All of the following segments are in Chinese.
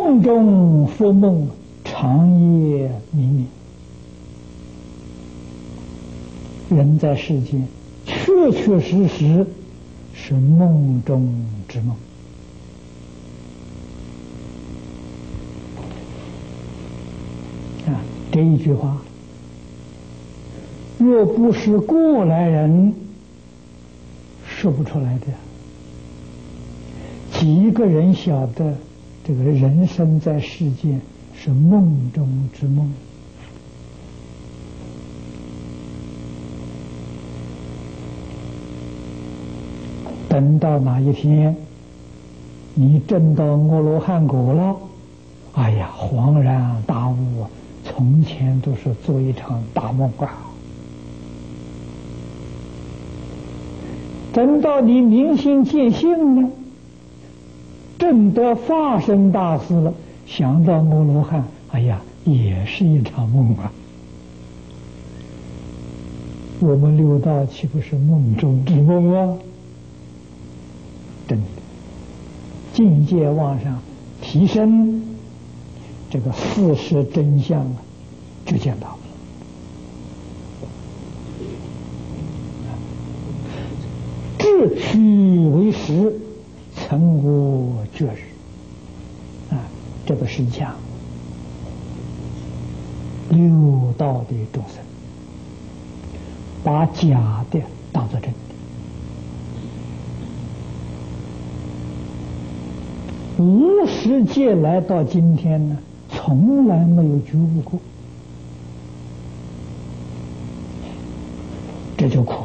梦中复梦，长夜弥绵。人在世间确确实实是梦中之梦。这一句话，若不是过来人说不出来的。几个人晓得这个人生在世间是梦中之梦？等到哪一天你证到阿罗汉果了，哎呀，恍然大悟，从前都是做一场大梦啊！等到你明心见性呢，证得法身大事了，想到阿罗汉，哎呀，也是一场梦啊！我们六道岂不是梦中之梦啊？真的，境界往上提升，这个事实真相啊，就见到了。至虚为实，曾无觉知。这个是讲六道的众生把假的当作真的。无始劫来到今天呢，从来没有觉悟过，这就苦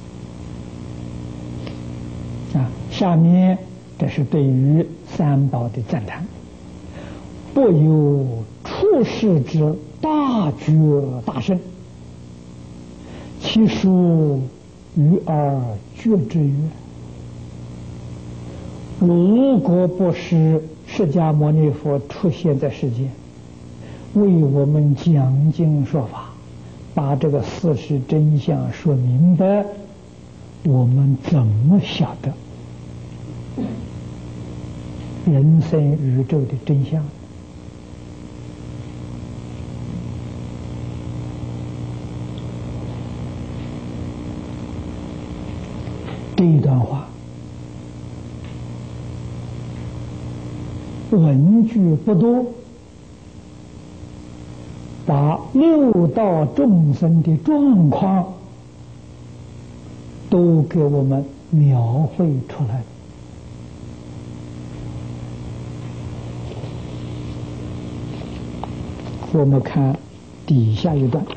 了。下面这是对于三宝的赞叹：不有出世之大觉大圣，其殊于而觉之曰。如果不是释迦牟尼佛出现在世间，为我们讲经说法，把这个事实真相说明白，我们怎么晓得人生宇宙的真相？这一段话文句不多，把六道众生的状况都给我们描绘出来了。我们看底下一段。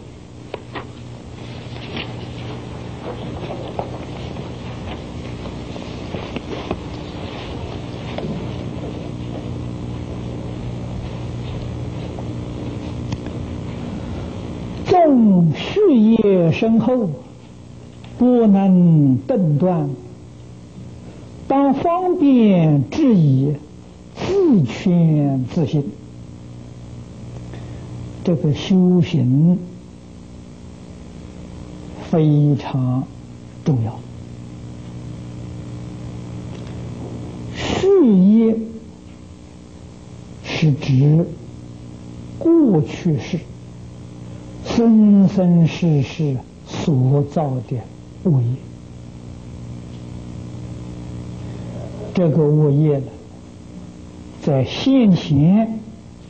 纵序业深厚，不能顿断，当方便治以自劝自省。这个修行非常重要。序业是指过去世生生世世所造的恶业，这个恶业呢，在现前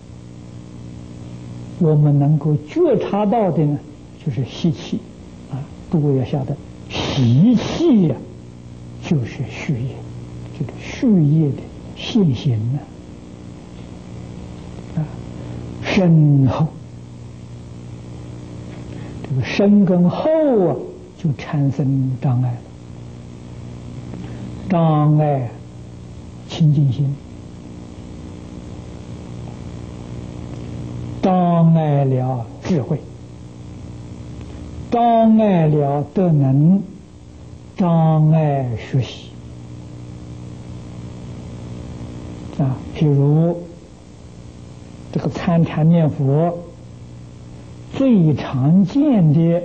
我们能够觉察到的呢，就是习气诸位要晓得，习气就是序业，这个序业的现行深厚。这个深跟厚就产生障碍了。障碍清净心，障碍了智慧，障碍了德能，障碍学习。譬如这个参禅念佛最常见的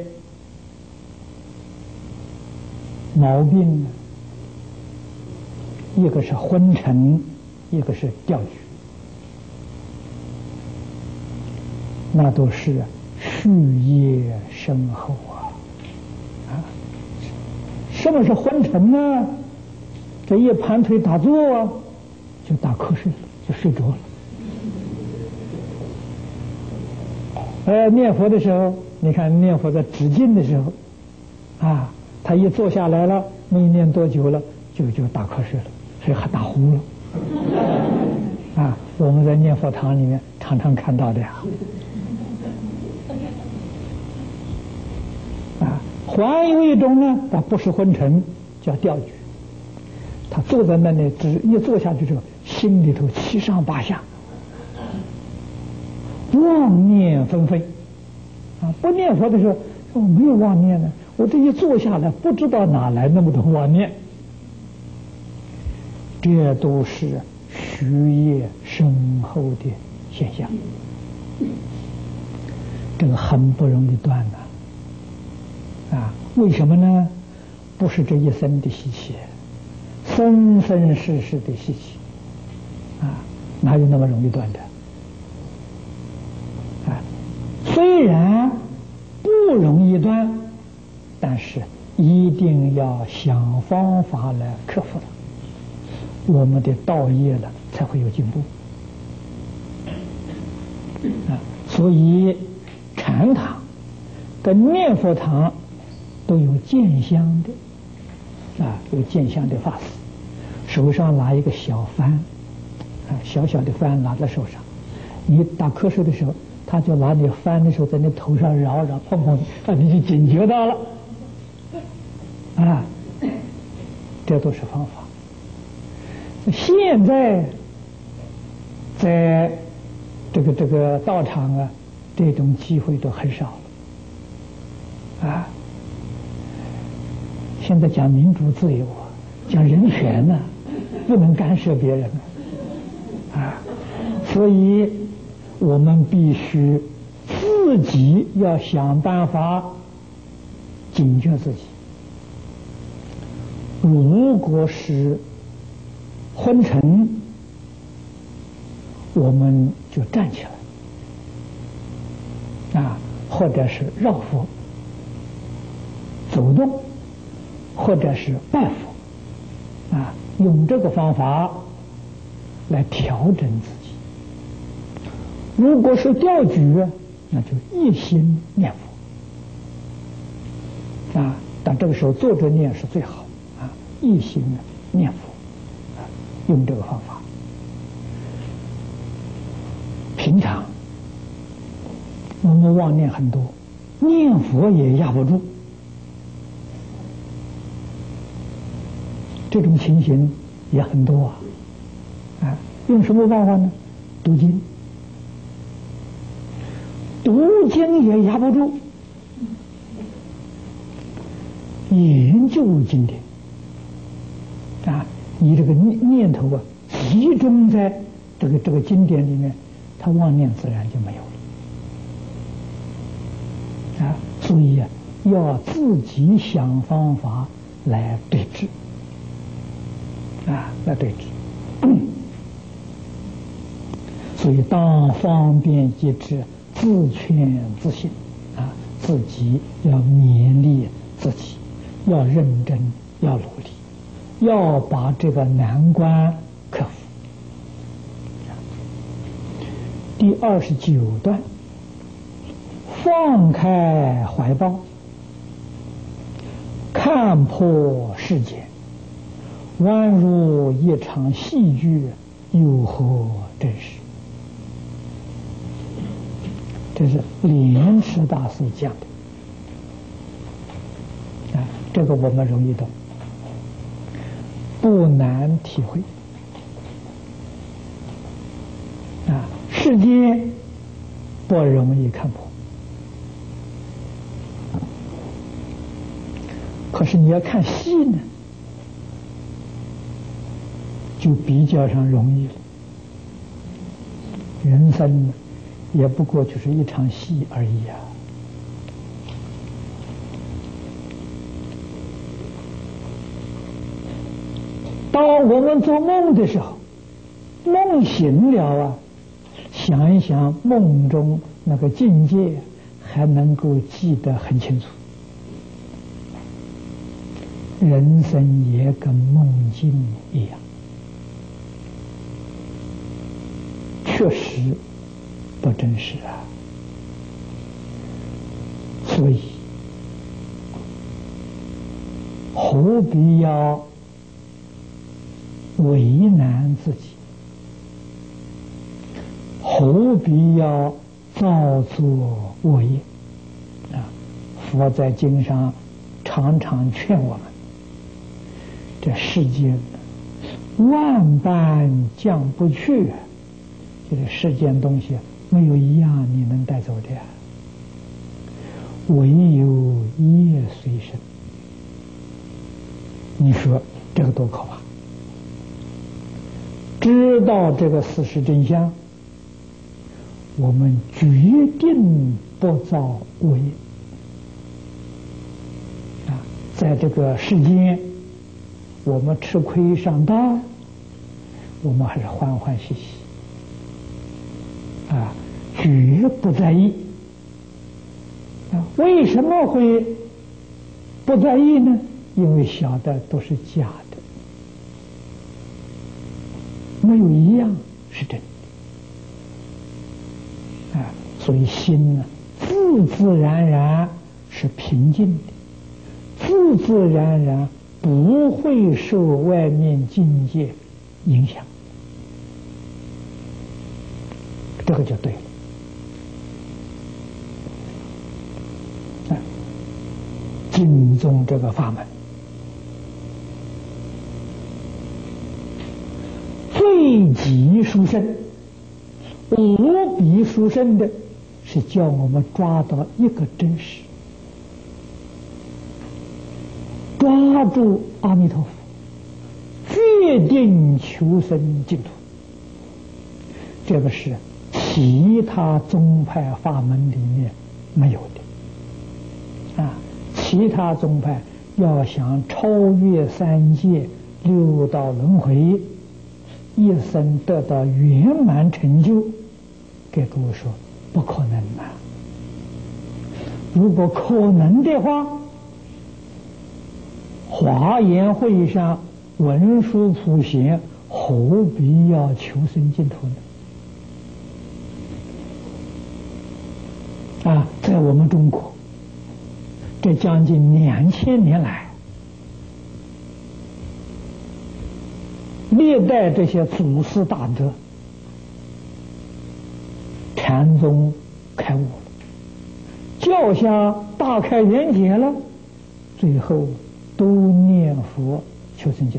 毛病，一个是昏沉，一个是掉举。 那都是续业深厚啊！什么是昏沉呢？这一盘腿打坐就打瞌睡了，就睡着了。念佛的时候，你看念佛在止境的时候，他一坐下来了，没念多久了，就打瞌睡了，所以还打呼了。我们在念佛堂里面常常看到的呀。还有一种呢，它不是昏沉，叫吊举。他坐在那里，只一坐下去之后，心里头七上八下，妄念纷飞。不念佛的时候，我没有妄念呢，我这一坐下来，不知道哪来那么多妄念。这都是虚业深厚的现象，这个很不容易断的。为什么呢？不是这一生的习气，生生世世的习气，哪有那么容易断的？虽然不容易断，但是一定要想方法来克服它，我们的道业了才会有进步。所以禅堂跟念佛堂都有见香的，有见香的法师，手上拿一个小幡，小小的幡拿在手上，你打瞌睡的时候，他就拿你幡的时候在你头上绕绕碰碰，你就警觉到了，这都是方法。现在在这个道场这种机会都很少了，现在讲民主自由，讲人权呢，不能干涉别人所以我们必须自己要想办法警觉自己。如果是昏沉，我们就站起来，或者是绕佛走动，或者是拜佛，用这个方法来调整自己。如果是吊举，那就一心念佛，但这个时候坐着念是最好，一心念佛，用这个方法。平常我们妄念很多，念佛也压不住，这种情形也很多用什么办法呢？读经，读经也压不住，研究经典你这个念头集中在这个经典里面，他妄念自然就没有了所以要自己想方法来对治来对治所以当方便一致，自劝自省自己要勉励自己，要认真，要努力，要把这个难关克服。第29段，放开怀抱，看破世间，宛如一场戏剧，有何真实？这是莲池大师讲的这个我们容易懂，不难体会世界不容易看破，可是你要看戏呢，就比较上容易了。人生呢，也不过就是一场戏而已当我们做梦的时候，梦醒了想一想梦中那个境界还能够记得很清楚。人生也跟梦境一样，确实不真实啊。所以何必要为难自己？何必要造作恶业？啊，佛在经上常常劝我们：这世间万般将不去，这个世间东西没有一样你能带走的，唯有业随身。你说这个多可怕！知道这个事实真相，我们决定不造恶业啊！在这个世间，我们吃亏上当，我们还是欢欢喜喜啊，绝不在意啊！为什么会不在意呢？因为晓得都是假的，没有一样是真的啊！所以心呢，自自然然是平静的，自自然然不会受外面境界影响，这个就对了。经宗这个法门最极殊胜、无比殊胜的，是叫我们抓到一个真实，抓住阿弥陀佛，决定求生净土。这个是其他宗派法门里面没有的啊！其他宗派要想超越三界六道轮回，一生得到圆满成就，给诸位说不可能啊！如果可能的话，华严会上文殊普贤何必要求生净土呢？啊，在我们中国这将近2000年来，历代这些祖师大德，禅宗开悟了，教下大开眼界了，最后都念佛求生净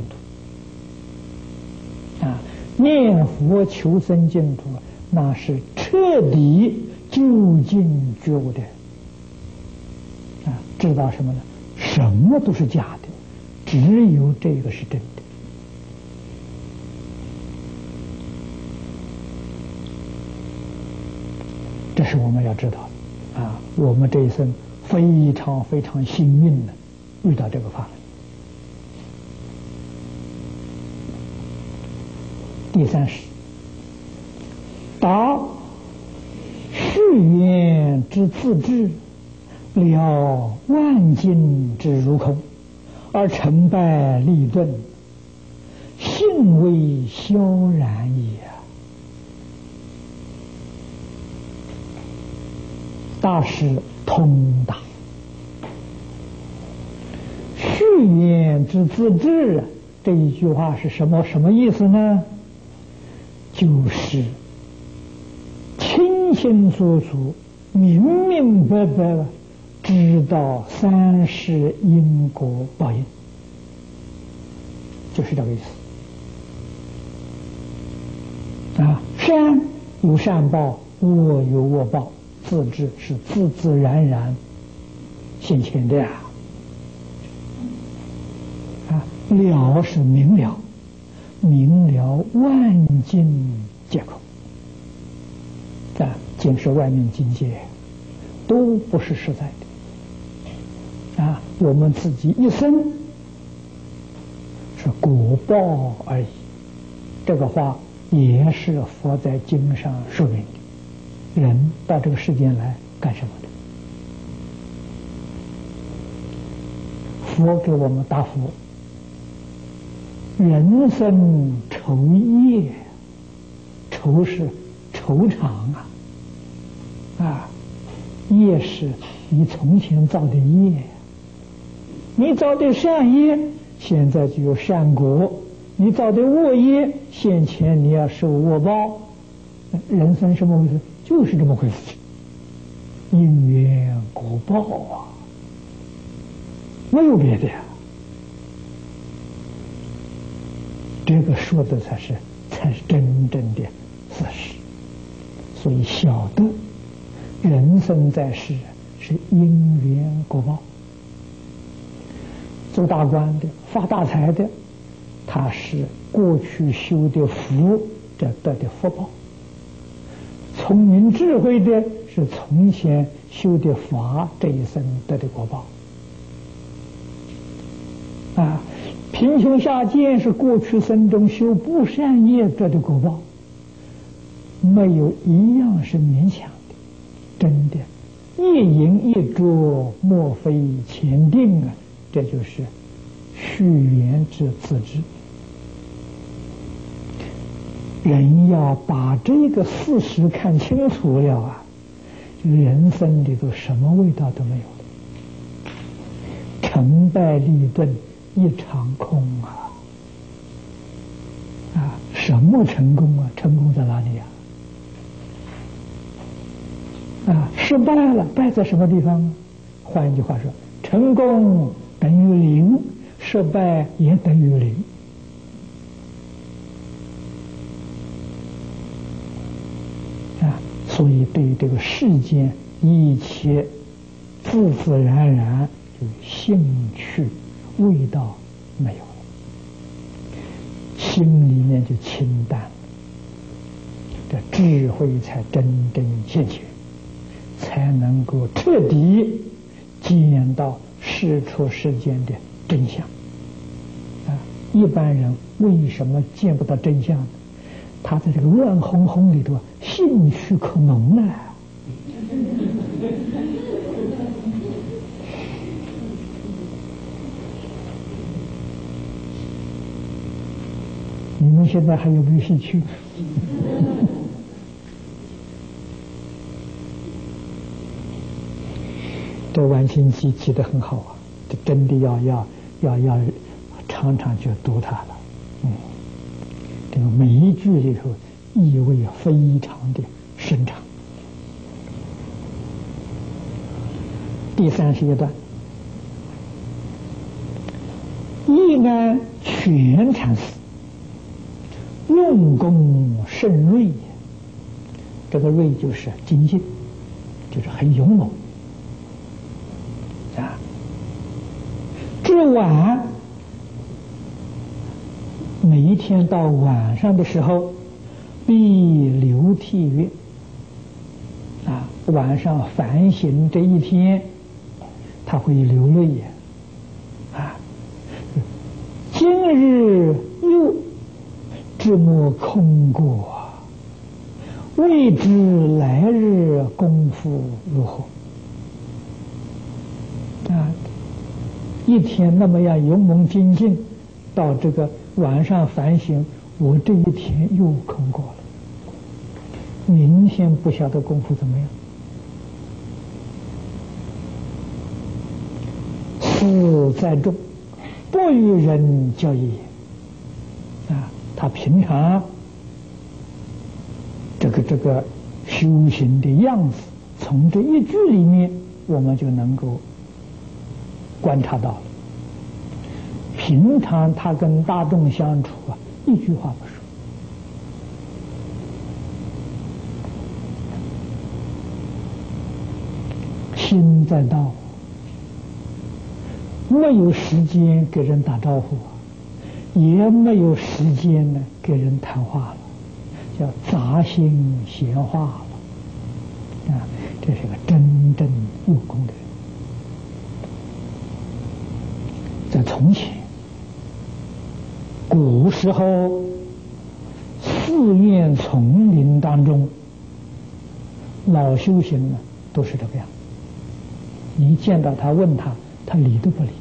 土啊！念佛求生净土，那是彻底究竟觉悟的啊！知道什么呢？什么都是假的，只有这个是真的。这是我们要知道的啊！我们这一生非常非常幸运的遇到这个法门。第30，达誓愿之自治，了万境之如空，而成败利钝，性为萧然也。大师通达，誓愿之自治，这一句话是什么意思呢？就是清清楚楚、明明白白的知道三世因果报应，就是这个意思啊。善有善报，恶有恶报，自治是自自然然现前的呀。啊，了是明了，明了万境皆空啊，尽是外面境界都不是实在的啊，我们自己一生是果报而已。这个话也是佛在经上说明的人到这个世间来干什么的？佛给我们答复：人生愁业，愁是愁肠啊，业是你从前造的业，你造的善业，现在就有善果；你造的恶业，现前你要受恶报。人生什么回事？就是这么回事情，因缘果报啊，没有别的呀。这个说的才是真正的事实。所以晓得人生在世是因缘果报。做大官的、发大财的，他是过去修的福这得的福报；聪明智慧的，是从前修的法这一生得的果报。贫穷下贱是过去生中修不善业得的果报，没有一样是勉强的，真的，一饮一啄，莫非前定啊！这就是续缘之自知。人要把这个事实看清楚了啊，人生里头什么味道都没有了，成败利钝一场空什么成功啊？成功在哪里失败了，败在什么地方？换一句话说，成功等于零，失败也等于零。所以对于这个世间一切自自然然就兴趣味道没有了，心里面就清淡了，这智慧才真正现前，才能够彻底见到世出世间的真相。一般人为什么见不到真相呢？他在这个乱哄哄里头兴趣可浓了。你们现在还有没有兴趣？这完形记记得很好啊，这真的要常常去读它了。这个每一句里头意味非常的深长。第31段，义安全禅师用功甚锐，这个锐就是精进，就是很勇猛至晚，每一天到晚上的时候必流涕曰晚上反省这一天他会流泪今日又至莫空过，未知来日功夫如何一天那么样勇猛精进，到这个晚上反省，我这一天又空过了，明天不晓得功夫怎么样。事在众，不与人交也他平常这个修行的样子，从这一句里面我们就能够观察到了。平常他跟大众相处一句话不说，心在道，没有时间给人打招呼，也没有时间呢给人谈话了，叫杂心闲话了这是个真正用功的人。在从前古时候寺院丛林当中， 老修行呢都是这个样。你见到他问他，他理都不理。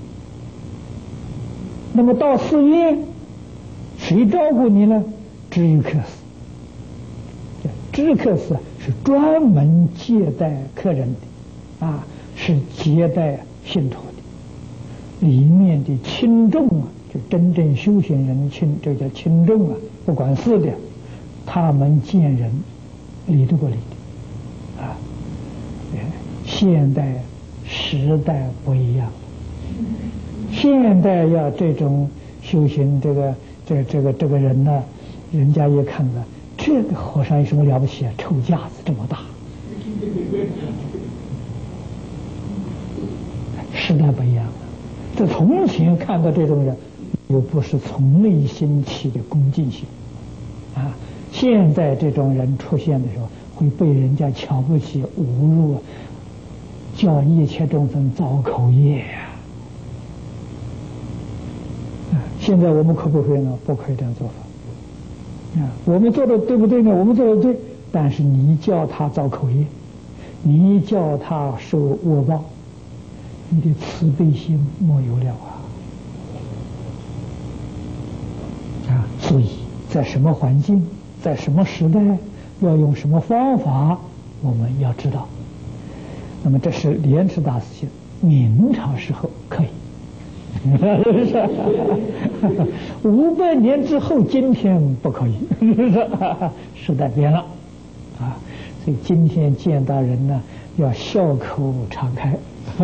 那么到寺院，谁照顾你呢？知客司。知客司是专门接待客人的，啊，是接待信徒的。里面的亲众啊，就真正修行人这叫亲众啊，不管事的，他们见人理都不理的，啊，现代时代不一样，现代要这种修行这个人呢，人家一看呢，这个和尚有什么了不起啊？臭架子这么大，时代不一样了。在从前看到这种人，又不是从内心起的恭敬心，啊，现在这种人出现的时候，会被人家瞧不起、侮辱，叫一切众生造口业呀。现在我们可不可以呢？不可以这样做法。啊，我们做的对不对呢？我们做的对，但是你叫他造口业，你叫他受恶报，你的慈悲心没有了啊！所以在什么环境，在什么时代，要用什么方法，我们要知道。那么这是莲池大师写，明朝时候可以。500年之后，今天不可以，时代变了啊！所以今天见到人呢，要笑口常开。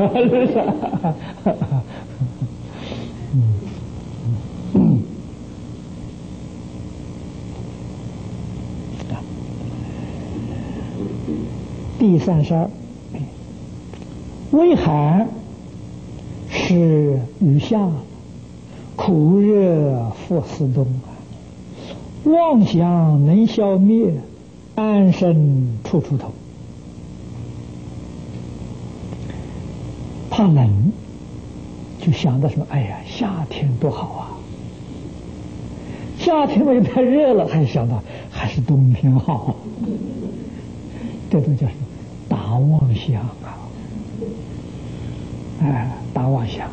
第32，微寒是雨下，苦热复思冬，妄想能消灭，安身处处头。怕冷，就想到什么？哎呀，夏天多好啊！夏天也太热了，还想到还是冬天好。这都叫什么？大妄想啊！哎，大妄想。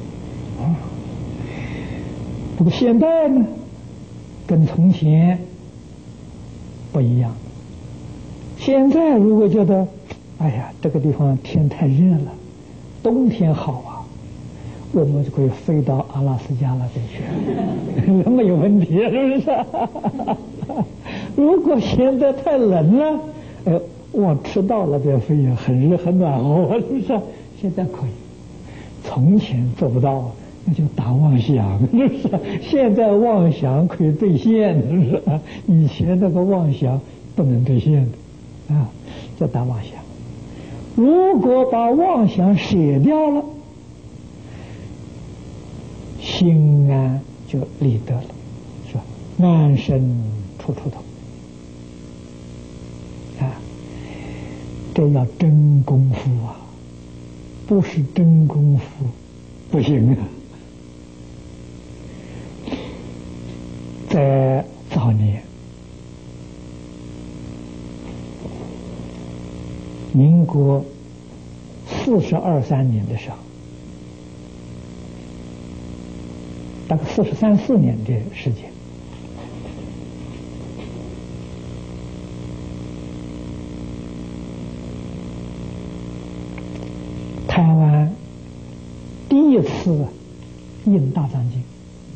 不过现在呢，跟从前不一样。现在如果觉得，哎呀，这个地方天太热了，冬天好啊，我们就可以飞到阿拉斯加那边去，没有问题，是不是？如果现在太冷了，往赤道那边飞也很热很暖和，是不是？现在可以，从前做不到，那就大妄想，是不是？现在妄想可以兑现，是不是？以前那个妄想不能兑现的，啊，叫大妄想。如果把妄想舍掉了，心安就理得了，是吧？安身处处头。啊，这要真功夫啊，不是真功夫不行啊。在早年，民国42、43年的时候，大概43、44年的时间，台湾第一次印大藏经。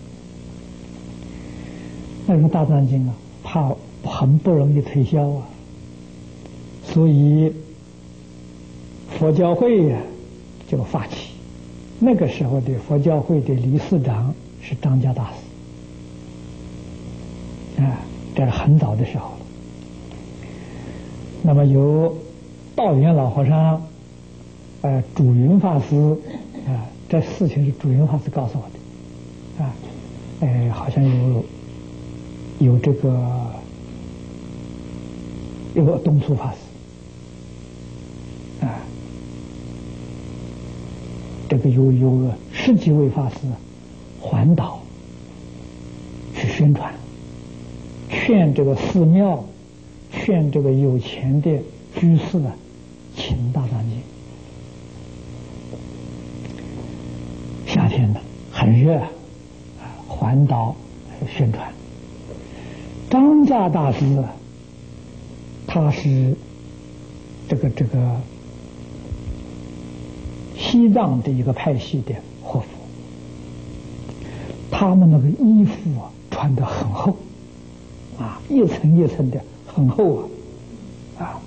那个大藏经啊，怕很不容易推销啊，所以佛教会呀就发起。那个时候的佛教会的理事长是张家大师，啊，这是很早的时候了。那么由道元老和尚、主云法师，这事情是主云法师告诉我的，好像有这个东初法师，这个有10几位法师环岛去宣传，劝这个寺庙，劝这个有钱的居士啊，请大藏经。夏天呢，很热，环岛宣传。张家大师啊，他是这个西藏的一个派系的活佛，他们那个衣服啊穿得很厚啊，一层一层的很厚啊。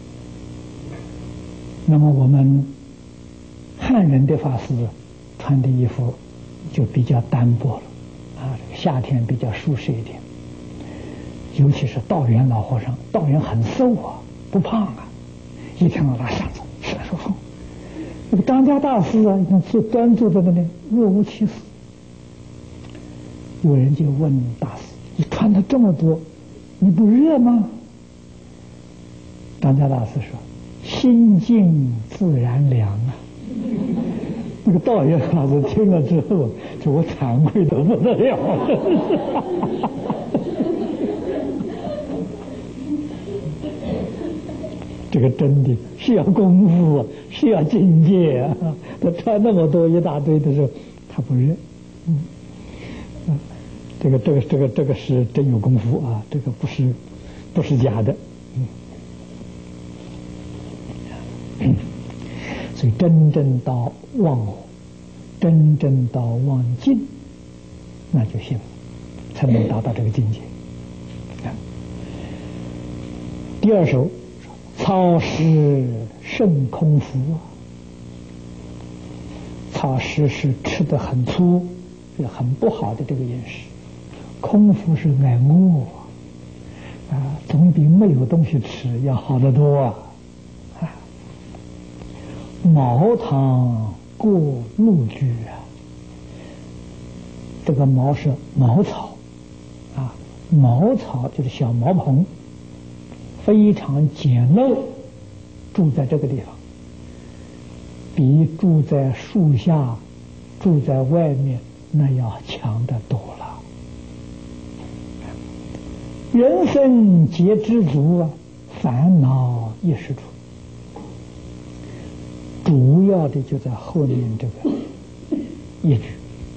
那么我们汉人的法师穿的衣服就比较单薄了啊，夏天比较舒适一点。尤其是道元老和尚，道元很瘦啊，不胖啊，一天到晚上走闪烁风。那个张家大师啊，你看坐端坐在那里若无其事。有人就问大师：“你穿的这么多，你不热吗？”张家大师说：“心静自然凉啊。”那个道元老师听了之后，说我惭愧得不得了。这个真的是要功夫啊，是要境界啊！他穿那么多一大堆的时候，他不热。这个是真有功夫啊，这个不是假的。所以真正到忘我，真正到忘尽，那就行了，才能达到这个境界。第二首。草食甚空腹啊，草食是吃得很粗，是很不好的这个饮食。空腹是挨饿啊，总比没有东西吃要好得多啊。茅堂过露居啊，这个茅是茅草啊，茅草就是小茅棚。非常简陋，住在这个地方，比住在树下、住在外面那要强得多了。人生皆知足啊，烦恼一时处。主要的就在后面这个一句，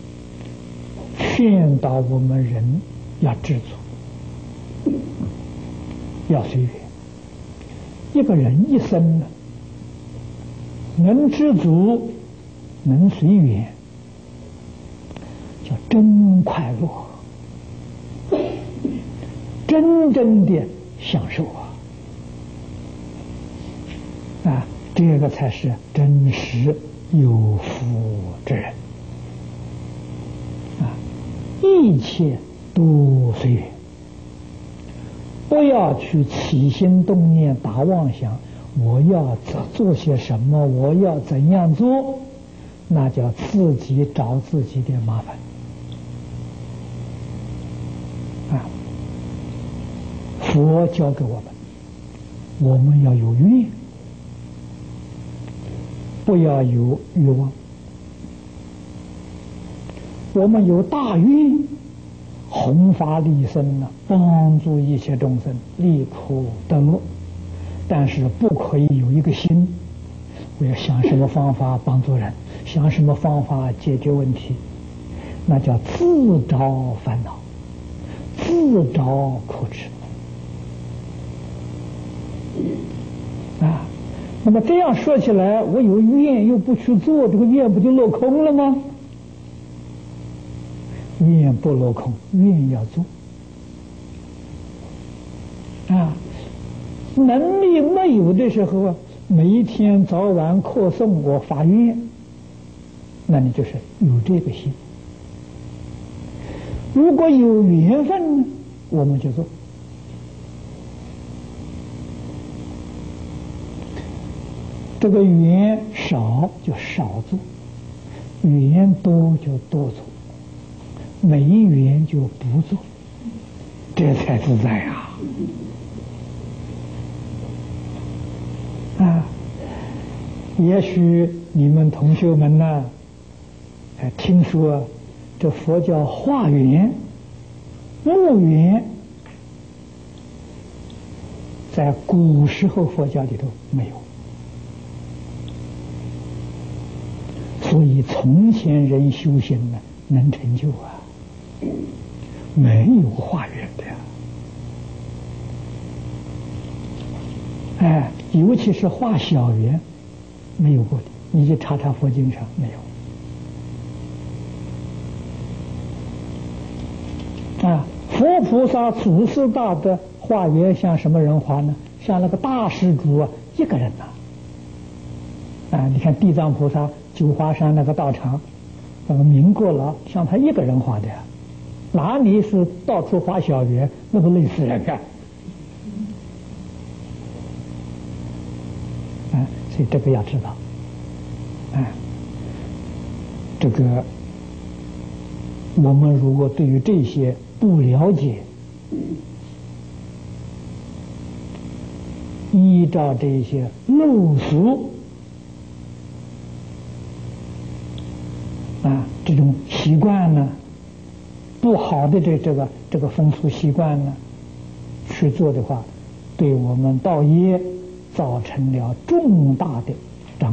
劝导我们人要知足。要随缘，一个人一生呢，能知足，能随缘，叫真快乐，真正的享受啊！这个才是真实有福之人啊！一切都随缘。不要去起心动念打妄想，我要做些什么，我要怎样做，那叫自己找自己的麻烦啊！佛教给我们要有愿，不要有欲望。我们有大愿，弘法利生呢，帮助一切众生离苦得乐，但是不可以有一个心，我要想什么方法帮助人，想什么方法解决问题，那叫自找烦恼，自找苦吃啊。那么这样说起来，我有愿又不去做，这个愿不就落空了吗？愿不落空，愿要做啊！能力没有的时候啊，每一天早晚课诵我发愿，那你就是有这个心。如果有缘分呢，我们就做。这个缘少就少做，缘多就多做，没缘就不做，这才自在啊！啊，也许你们同学们呢，听说这佛教化缘、木缘， 在古时候佛教里头没有，所以从前人修行呢能成就啊，没有化缘的呀。哎，尤其是化小缘，没有过的，你去查查佛经上没有。啊，佛菩萨祖师大德化缘像什么人化呢？像那个大施主啊，一个人呐。啊，你看地藏菩萨九华山那个道场，那个明过了，像他一个人化的呀，哪里是到处化小缘，那不累死人啊！啊，所以这个要知道，啊，这个我们如果对于这些不了解，依照这些陋俗啊这种习惯呢，不好的这个风俗习惯呢去做的话，对我们道业造成了重大的障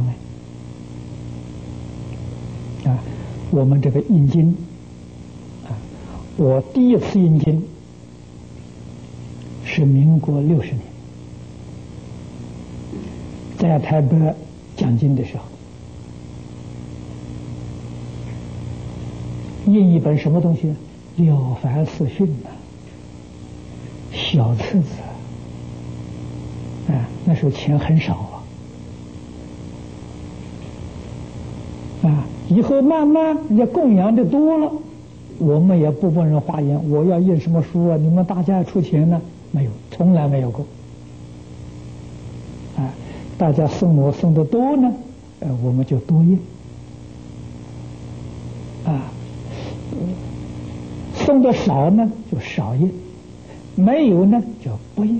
碍。啊，我们这个印经啊，我第一次印经是民国60年，在台北讲经的时候，印一本什么东西？《了凡四训》呐，小册子。啊，那时候钱很少啊，以后慢慢人家供养的多了，我们也不问人化缘，我要印什么书啊？你们大家要出钱呢？没有，从来没有过。啊，大家送我送的多呢，我们就多印。啊，送的少呢就少印，没有呢就不印。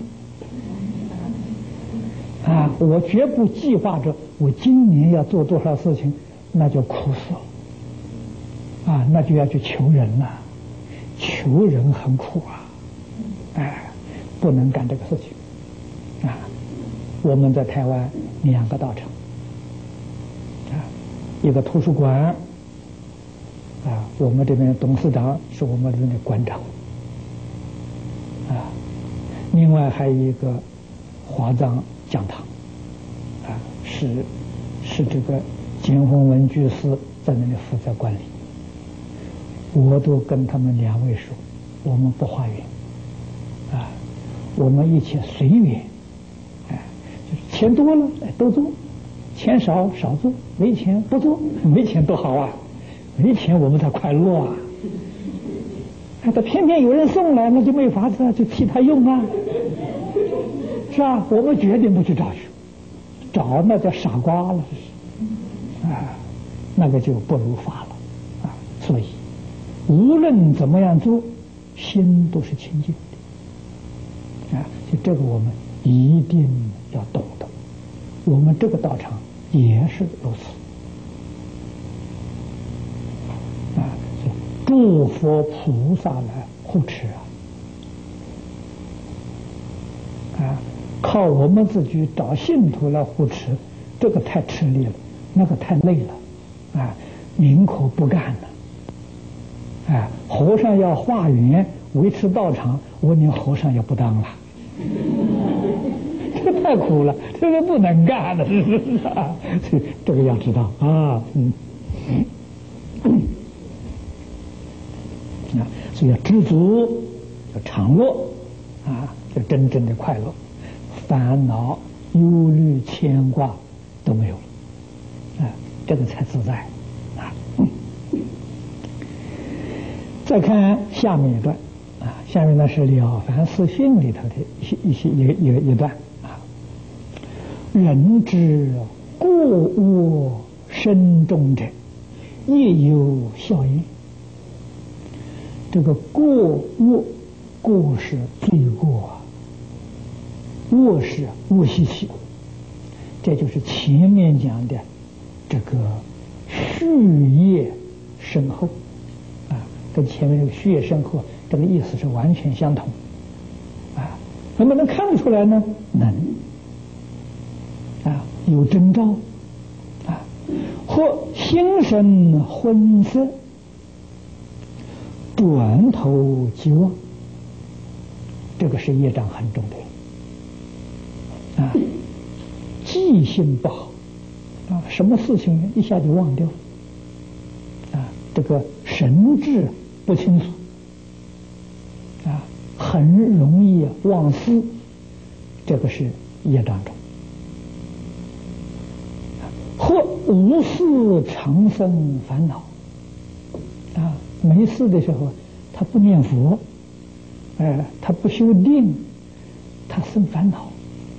啊，我绝不计划着我今年要做多少事情，那就苦死了。啊，那就要去求人了，求人很苦啊，哎，不能干这个事情。啊，我们在台湾2个道场，啊，一个图书馆，啊，我们这边董事长是我们这边的馆长，啊，另外还有一个华藏讲堂，啊，是这个简宏文居士在那里负责管理。我都跟他们2位说，我们不化缘，啊，我们一切随缘，哎，就是钱多了多做，钱少做，没钱不做，没钱多好啊，没钱我们才快乐啊。他偏偏有人送来，那就没法子，就替他用啊。是吧？我们决定不去找去，找那叫傻瓜了，啊，那个就不如法了啊。所以无论怎么样做，心都是清净的啊。就这个我们一定要懂得，我们这个道场也是如此啊。诸佛菩萨来护持啊。靠我们自己找信徒来护持，这个太吃力了，那个太累了，啊，宁可不干了，啊，和尚要化缘维持道场，我连和尚也不当了，这个太苦了，这个不能干了，是不是啊？这个要知道啊，啊，所以要知足，要常乐，啊，就真正的快乐。烦恼、忧虑、牵挂都没有了，啊，这个才自在啊。再看下面一段啊，下面呢是《了凡四训》里头的一段啊。人之过恶深重者，亦有效应。这个过恶，过是罪过啊。恶是恶习气，这就是前面讲的这个序业深厚啊，跟前面这个序业深厚这个意思是完全相同啊。 能不能看得出来呢？能。啊，有征兆。啊，或心神昏色，转头即忘，这个是业障很重的人。啊，记性不好。啊，什么事情一下就忘掉。啊，这个神志不清楚。啊，很容易忘思，这个是业障重。或无事常生烦恼。啊，没事的时候他不念佛，他不修定，他生烦恼。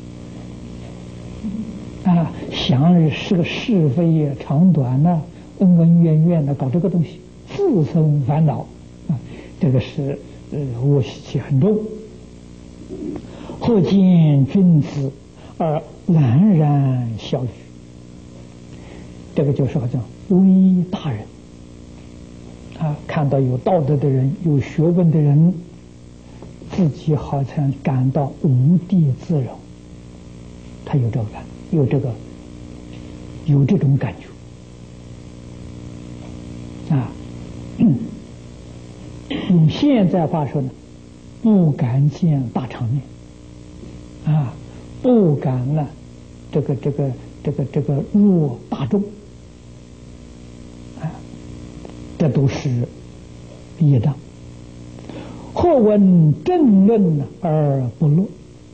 啊，想是个是非呀、长短呐、恩恩怨怨的，搞这个东西，自生烦恼。啊，这个是恶习气很重。或见君子而懒然小语，这个就是好像威大人。啊，看到有道德的人、有学问的人，自己好像感到无地自容。他有这个感，有这种感觉。啊，用现在话说呢，不敢见大场面。啊，不敢呢，这个入大众。啊，这都是业障。或闻正论而不乐。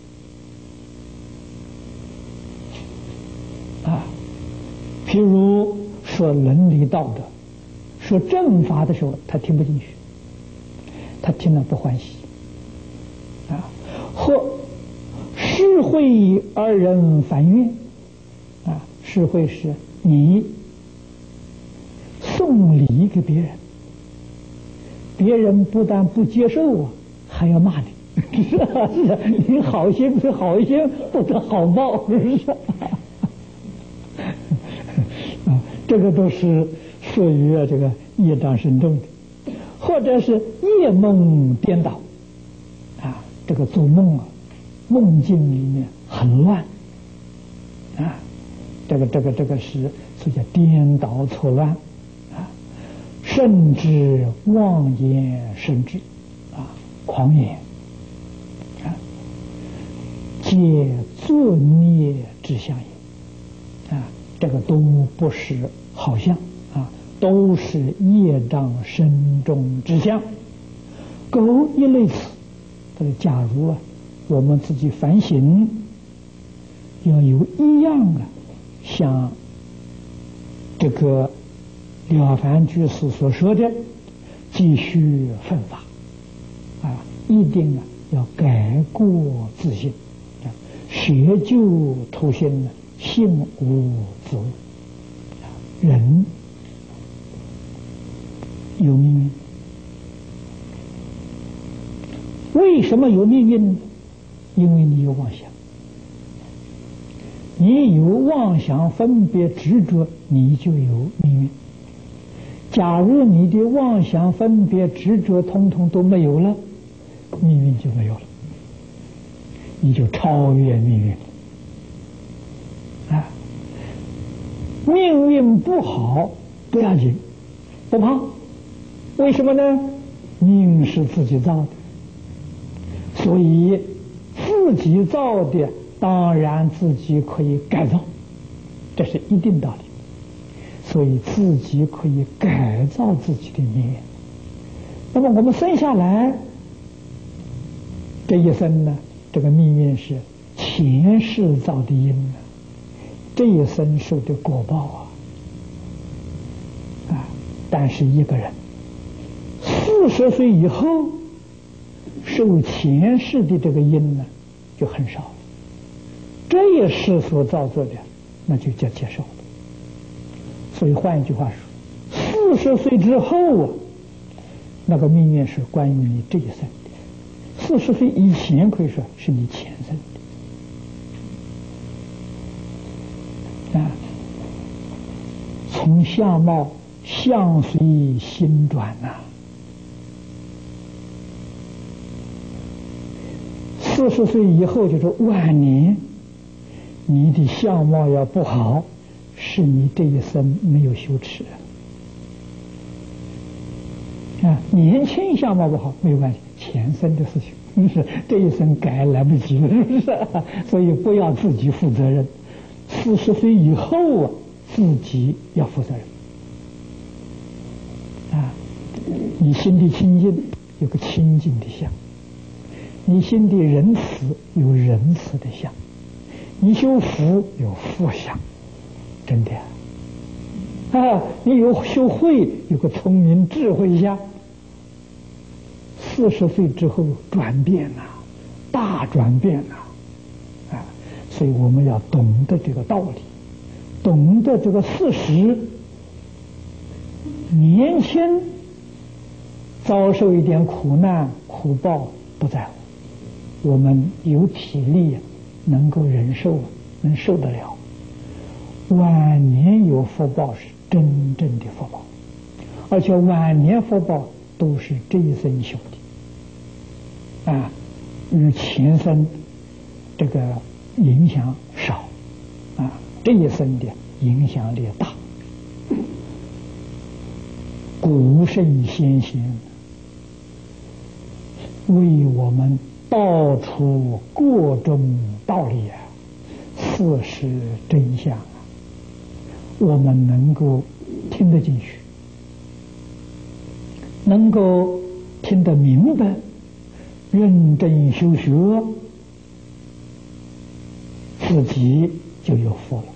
啊，譬如说伦理道德、说正法的时候，他听不进去，他听了不欢喜。啊，或施惠而人反怨。啊，施惠是你送礼给别人，别人不但不接受，还要骂你。是啊，你好心是好心，不得好报，是不是？啊，这个都是属于这个业障深重的。或者是夜梦颠倒。啊，这个做梦啊，梦境里面很乱。啊，这个是所以叫颠倒错乱。啊，甚至妄言甚至。啊，狂言。啊，皆作孽之相也。啊，这个都不是好相。啊，都是业障深重之相。苟一类此，这个假如啊，我们自己反省，要有一样啊，像这个了凡居士所说的，继续奋发。啊，一定啊要改过自新。啊，学究图心呢，性无自无。人有命运。为什么有命运呢？因为你有妄想。你有妄想分别执着，你就有命运。假如你的妄想分别执着通通都没有了，命运就没有了，你就超越命运。啊，命运不好不要紧，不怕。为什么呢？命是自己造的，所以自己造的当然自己可以改造，这是一定道理。所以自己可以改造自己的命运。那么我们生下来这一生呢，这个命运是前世造的因呢，这一生受的果报啊。但是一个人40岁以后受前世的这个因呢，就很少了。这一世所造作的，那就叫接受了。所以换一句话说，40岁之后啊，那个命运是关于你这一生的；40岁以前可以说是你前生的。啊，从相貌相随心转呐。 40岁以后就是晚年，你的相貌要不好，是你这一生没有修持啊。年轻相貌不好没有关系，前生的事情，是这一生改来不及了，是不是？所以不要自己负责任。40岁以后啊，自己要负责任啊。你心地清净，有个清净的相；你心地仁慈，有仁慈的相；你修福，有福相。真的啊，你有修慧，有个聪明智慧相。40岁之后转变了，大转变了啊！所以我们要懂得这个道理，懂得这个事实。年轻遭受一点苦难苦报不在乎，我们有体力能够忍受，能受得了。晚年有福报是真正的福报，而且晚年福报都是这一生修的啊，与前生这个影响少啊，这一生的影响力大。古圣先贤为我们道出各种道理啊，事实真相啊，我们能够听得进去，能够听得明白，认真修学，自己就有福了。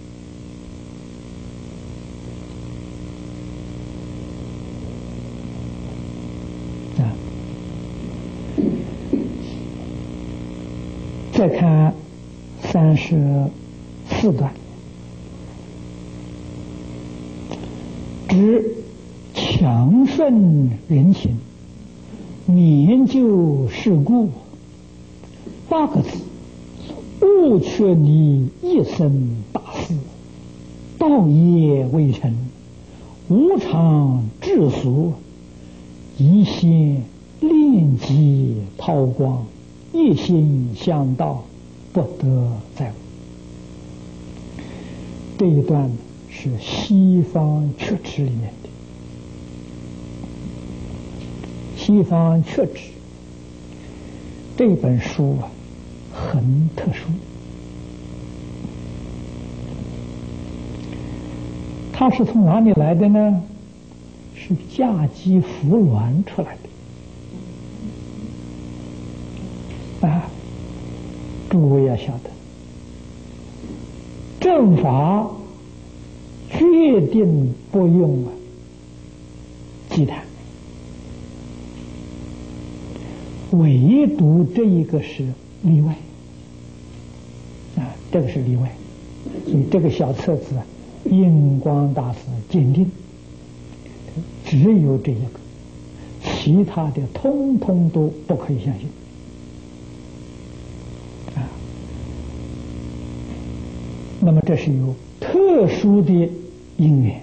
再看34段，知强顺人情，年旧世故，8个字，误却你一生大事，道业未成，无常至俗，一心炼极韬光，一心向道，不得再无。这一段是西方确知里面的。西方确知这本书啊，很特殊。它是从哪里来的呢？是嫁鸡服鸾出来的。啊，诸位要晓得，正法决定不用祭坛，唯独这一个是例外。啊，这个是例外，所以这个小册子印光大师鉴定，只有这一个，其他的通通都不可以相信。那么这是有特殊的因缘，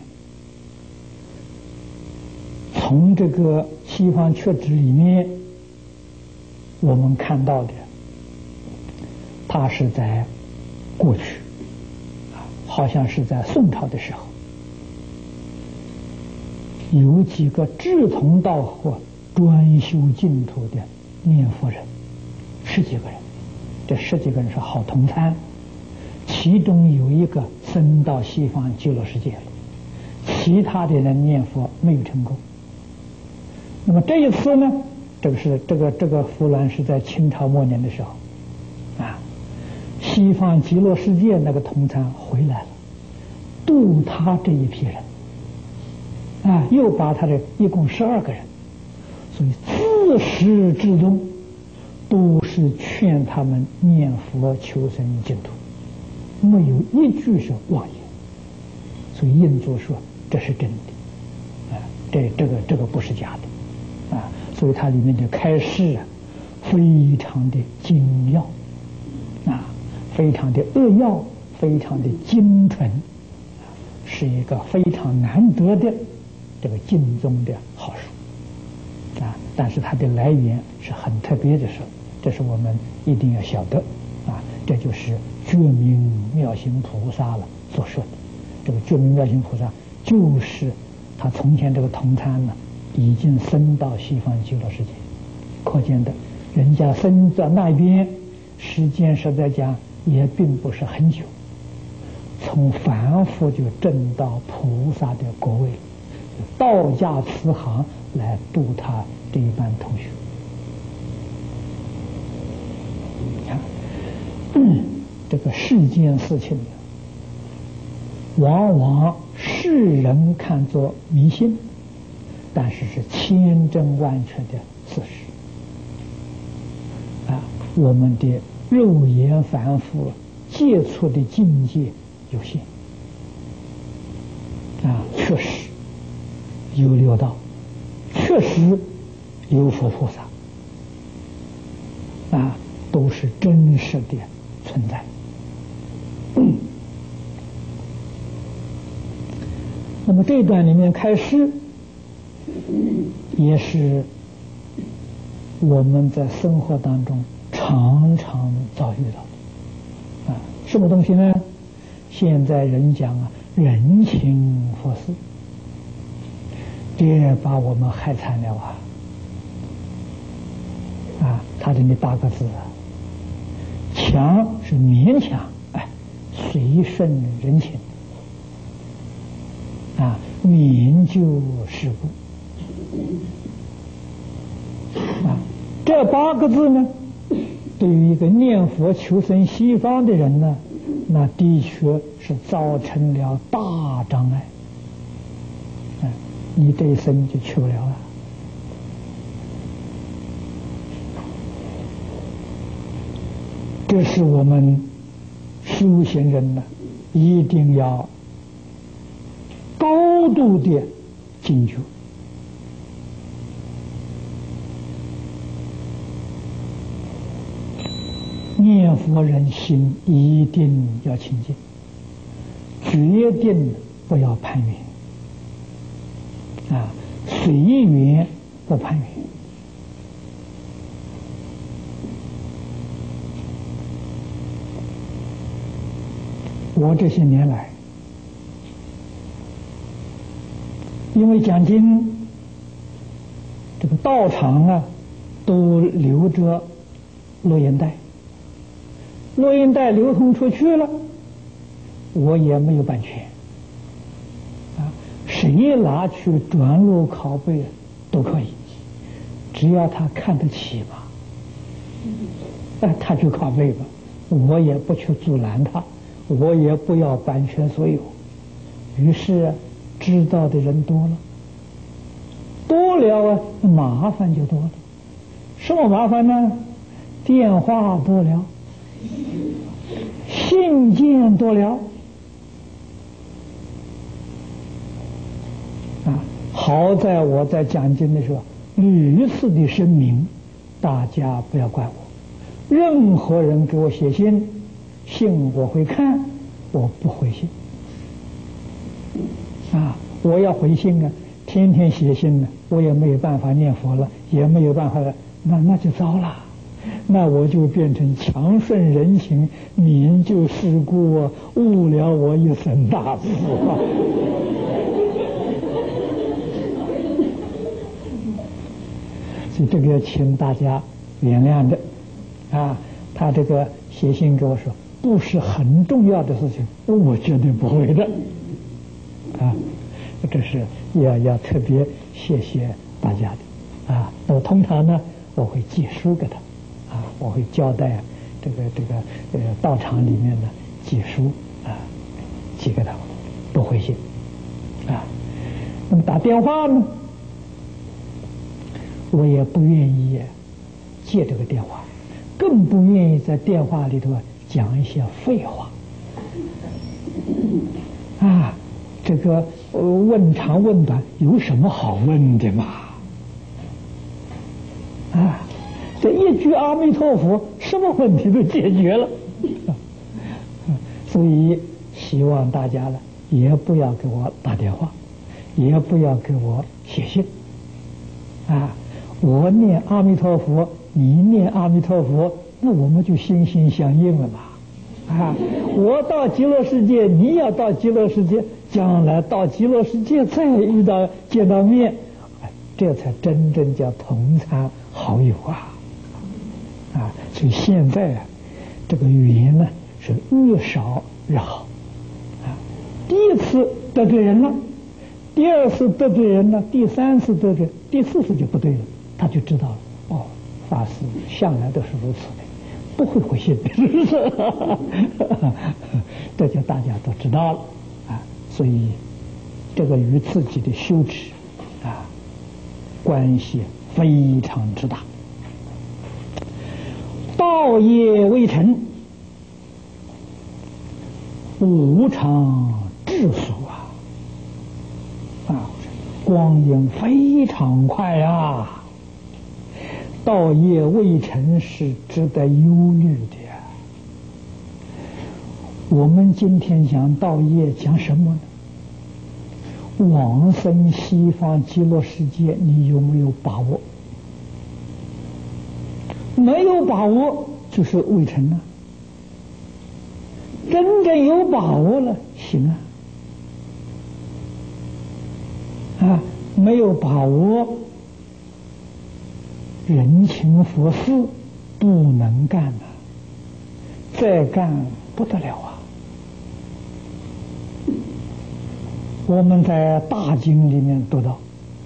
从这个西方确知里面我们看到的，它是在过去好像是在宋朝的时候，有几个志同道合专修净土的念佛人，10几个人，这10几个人是好同参，其中有一个升到西方极乐世界了，其他的人念佛没有成功。那么这一次呢，这个佛鸾是在清朝末年的时候，啊，西方极乐世界那个同参回来了，度他这一批人，啊，又把他的一共12个人，所以自始至终都是劝他们念佛求生净土，没有一句是妄言。所以印祖说这是真的，啊，这个不是假的，啊，所以它里面的开示啊，非常的精要，啊，非常的扼要，非常的精纯，是一个非常难得的这个净宗的好书，啊，但是它的来源是很特别的书， 这是我们一定要晓得啊。这就是觉明妙行菩萨了所说的。这个觉明妙行菩萨就是他从前这个同参呢，已经升到西方极乐世界，可见的人家升到那边时间实在讲也并不是很久，从凡夫就证到菩萨的果位，道家慈航来度他这一班同学。这个世间事情往往世人看作迷信，但是是千真万确的事实啊。我们的肉眼凡夫接触的境界有限啊，确实有六道，确实有佛菩萨啊，都是真实的存在。那么这一段里面开始，也是我们在生活当中常常遭遇到的啊。什么东西呢？现在人讲啊，人情佛事，这把我们害惨了啊！啊，他这里8个字啊，强是勉强，哎，随顺人情。啊，免就事故啊，这8个字呢，对于一个念佛求生西方的人呢，那的确是造成了大障碍。啊，你这一生就去不了了。这是我们修行人呢，一定要高度的警觉，念佛人心一定要清净，决定不要攀缘啊，随缘不攀缘。我这些年来，因为讲经，这个道场啊，都留着录音带，录音带流通出去了，我也没有版权啊，谁拿去转录拷贝都可以，只要他看得起嘛，他去拷贝吧，我也不去阻拦他，我也不要版权所有。于是知道的人多了，多了啊，麻烦就多了。什么麻烦呢？电话多了，信件多了啊！好在我在讲经的时候屡次的声明，大家不要怪我，任何人给我写信，信我会看，我不回信啊！我要回信啊，天天写信呢，我也没有办法念佛了，也没有办法了，那就糟了，那我就变成强顺人情，免就事故啊，误了我一生大事啊！所以这个请大家原谅的啊，他这个写信给我说不是很重要的事情，我绝对不会的啊，这是要特别谢谢大家的啊。那么通常呢，我会寄书给他啊，我会交代这个道场里面的寄书啊，寄给他，不回信啊。那么打电话呢，我也不愿意接这个电话，更不愿意在电话里头讲一些废话啊。这个问长问短有什么好问的嘛？啊，这一句阿弥陀佛，什么问题都解决了。所以希望大家呢，也不要给我打电话，也不要给我写信啊。我念阿弥陀佛， 你念阿弥陀佛，那我们就心心相应了嘛。我到极乐世界，你要到极乐世界，将来到极乐世界再见到面，这才真正叫同参好友啊！所以现在这个缘呢是越少越好第一次得罪人了，第二次得罪人了，第三次得罪，第四次就不对了，他就知道了。法师向来都是如此的，不会回心的，是不是？这就大家都知道了所以这个与自己的修持关系非常之大。道业未成，无常至俗光阴非常快道业未成是值得忧虑的我们今天讲道业，讲什么呢？往生西方极乐世界，你有没有把握？没有把握就是未成真正有把握了，行没有把握，人情佛事不能干再干不得了我们在大经里面读到，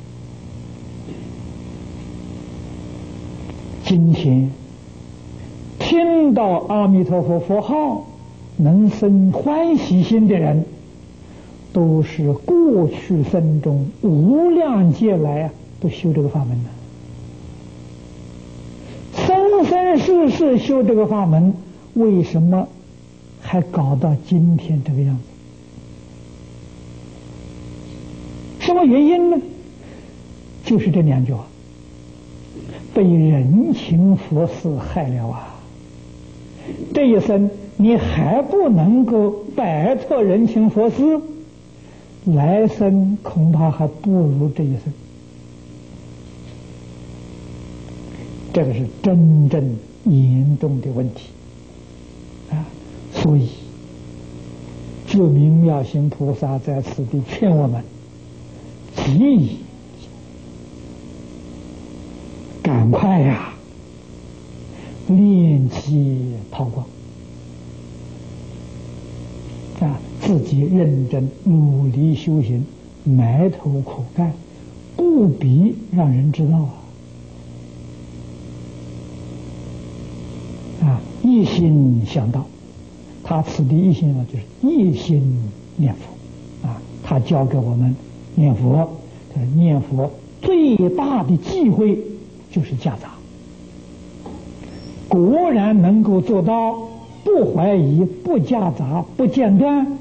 今天听到阿弥陀佛佛号能生欢喜心的人，都是过去生中无量劫来都修这个法门生生世世修这个法门，为什么还搞到今天这个样子？什么原因呢？就是这两句话，被人情佛事害了这一生你还不能够摆脱人情佛事，来生恐怕还不如这一生。这个是真正严重的问题所以觉明妙行菩萨在此地劝我们急赶快练气抛光自己认真努力修行，埋头苦干，不必让人知道一心向道。他此地一心就是一心念佛他教给我们念佛，念佛最大的忌讳就是夹杂。果然能够做到不怀疑、不夹杂、不间断，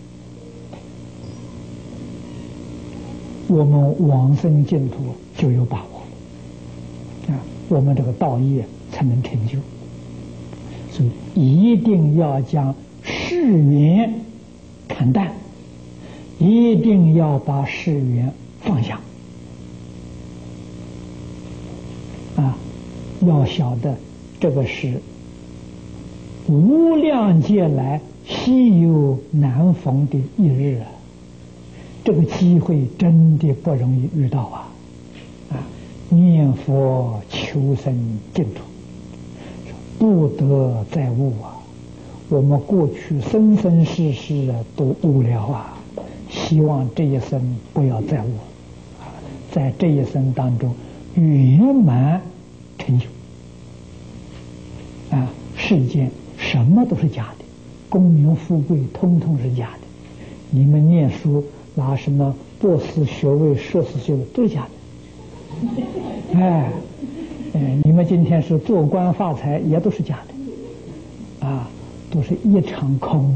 我们往生净土就有把握我们这个道业才能成就。所以一定要将世缘看淡，一定要把世缘放下要晓得这个是无量劫来稀有难逢的一日这个机会真的不容易遇到念佛求生净土，不得再悟我们过去生生世世都悟了希望这一生不要再悟在这一生当中圆满成就世间什么都是假的，功名富贵通通是假的。你们念书拿什么博士学位、硕士学位都是假的你们今天是做官发财也都是假的都是一场空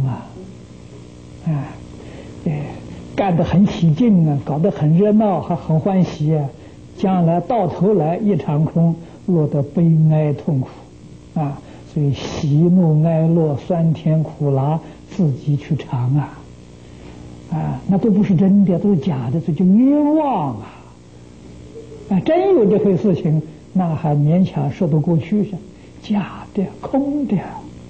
干得很起劲搞得很热闹，还很欢喜将来到头来一场空，落得悲哀痛苦所以喜怒哀乐酸甜苦辣自己去尝那都不是真的，都是假的，这就冤枉真有这回事情， 那还勉强说得过去是假的、空的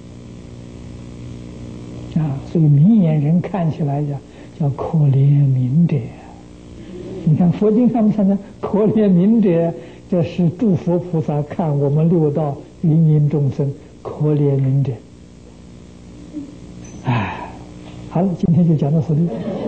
啊！所以明眼人看起来叫可怜悯者。你看佛经上面讲的可怜悯者，这是诸佛菩萨看我们六道芸芸众生可怜悯者。哎，好了，今天就讲到这里。